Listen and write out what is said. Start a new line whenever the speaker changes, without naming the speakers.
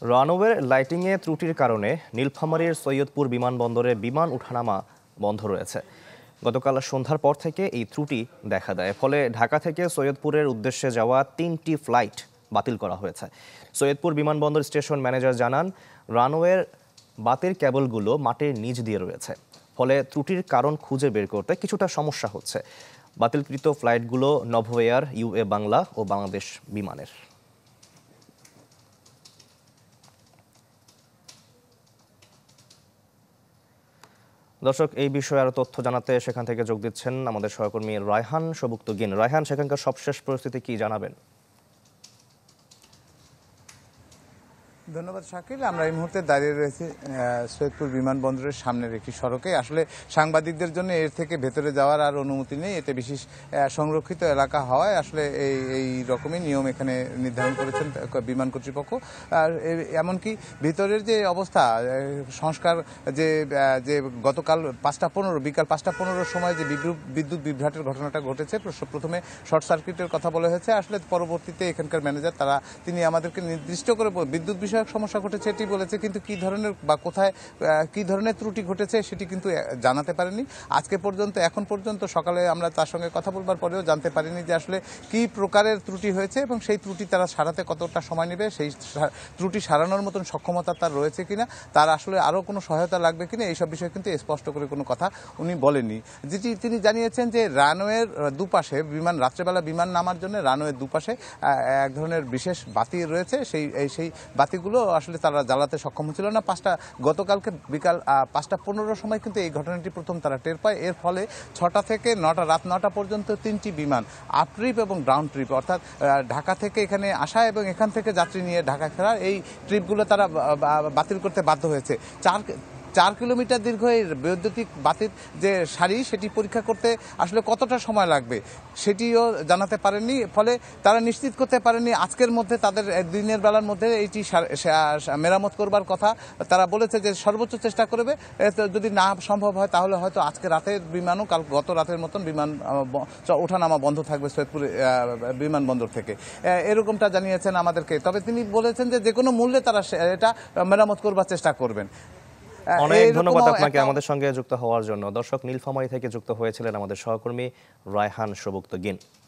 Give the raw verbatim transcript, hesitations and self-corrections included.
রানওয়ের লাইটিংয়ে ত্রুটির কারণে নীলফামারীর সৈয়দপুর বিমানবন্দরে বিমান ওঠানামা বন্ধ রয়েছে। গতকাল সন্ধ্যার পর থেকে এই ত্রুটি দেখা দেয়, ফলে ঢাকা থেকে সৈয়দপুরের উদ্দেশ্যে যাওয়া তিনটি ফ্লাইট বাতিল করা হয়েছে। সৈয়দপুর বিমানবন্দর স্টেশন ম্যানেজার জানান, রানওয়ের বাতির কেবলগুলো মাটির নিচ দিয়ে রয়েছে, ফলে ত্রুটির কারণ খুঁজে বের করতে কিছুটা সমস্যা হচ্ছে। বাতিলকৃত ফ্লাইটগুলো নভো এয়ার, ইউএ বাংলা ও বাংলাদেশ বিমানের। দর্শক, এই বিষয়ে আরো তথ্য জানাতে সেখান থেকে যোগ দিচ্ছেন আমাদের সহকর্মী রায়হান সবুক্তগিন। রায়হান, সেখানকার সবশেষ পরিস্থিতি কি জানাবেন?
ধন্যবাদ শাকিল। আমরা এই মুহূর্তে দাঁড়িয়ে রয়েছি সৈয়দপুর বিমানবন্দরের সামনের একটি সড়কে। আসলে সাংবাদিকদের জন্য এর থেকে ভেতরে যাওয়ার আর অনুমতি নেই, এতে বিশেষ সংরক্ষিত এলাকা হওয়ায় আসলে এই এই রকমই নিয়ম এখানে নির্ধারণ করেছেন বিমান কর্তৃপক্ষ। আর এমনকি ভিতরের যে অবস্থা, সংস্কার যে যে গতকাল পাঁচটা পনেরো বিকাল পাঁচটা পনেরোর সময় যে বিদ্যুৎ বিভ্রাটের ঘটনাটা ঘটেছে, প্রথমে শর্ট সার্কিটের কথা বলা হয়েছে। আসলে পরবর্তীতে এখানকার ম্যানেজার তারা তিনি আমাদেরকে নির্দিষ্ট করে বিদ্যুৎ বিষয়ক সমস্যা ঘটেছে এটি বলেছে, কিন্তু কি ধরনের বা কোথায় কি ধরনের ত্রুটি ঘটেছে সেটি কিন্তু জানাতে পারেনি আজকে পর্যন্ত। এখন পর্যন্ত সকালে আমরা তার সঙ্গে কথা বলবার পরেও জানতে পারিনি যে আসলে কি প্রকারের ত্রুটি হয়েছে এবং সেই ত্রুটি তারা সারাতে কতটা সময় নেবে, সেই ত্রুটি সারানোর মতন সক্ষমতা তার রয়েছে কিনা, তার আসলে আরও কোনো সহায়তা লাগবে কিনা, এইসব বিষয়ে কিন্তু স্পষ্ট করে কোনো কথা উনি বলেননি। যেটি তিনি জানিয়েছেন যে রানওয়ের দুপাশে বিমান রাত্রেবেলা বিমান নামার জন্য রানওয়ের দুপাশে এক ধরনের বিশেষ বাতি রয়েছে, সেই সেই বাতিগুলো আসলে তারা জ্বালাতে সক্ষম হচ্ছিল না। পাঁচটা গতকালকে বিকাল পাঁচটা পনেরোর সময় কিন্তু এই ঘটনাটি প্রথম তারা টের পায়। এর ফলে ছটা থেকে নটা রাত নটা পর্যন্ত তিনটি বিমান আপ ট্রিপ এবং ডাউন ট্রিপ, অর্থাৎ ঢাকা থেকে এখানে আসা এবং এখান থেকে যাত্রী নিয়ে ঢাকা ফেরার এই ট্রিপগুলো তারা বাতিল করতে বাধ্য হয়েছে। চার চার কিলোমিটার দীর্ঘ এই বৈদ্যুতিক বাতির যে সারি, সেটি পরীক্ষা করতে আসলে কতটা সময় লাগবে সেটিও জানাতে পারেননি। ফলে তারা নিশ্চিত করতে পারেননি আজকের মধ্যে, তাদের দিনের বেলার মধ্যে এইটি মেরামত করবার কথা তারা বলেছে যে সর্বোচ্চ চেষ্টা করবে। যদি না সম্ভব হয় তাহলে হয়তো আজকে রাতের বিমানও কাল গত রাতের মতন বিমান ওঠানামা বন্ধ থাকবে সৈয়দপুর বিমানবন্দর থেকে, এরকমটা জানিয়েছেন আমাদেরকে। তবে তিনি বলেছেন যে যে কোনো মূল্যে তারা এটা মেরামত করবার চেষ্টা করবেন।
অনেক ধন্যবাদ আপনাকে আমাদের সঙ্গে যুক্ত হওয়ার জন্য। দর্শক, নীলফামারী থেকে যুক্ত হয়েছিলেন আমাদের সহকর্মী রায়হান সবুক্তগিন।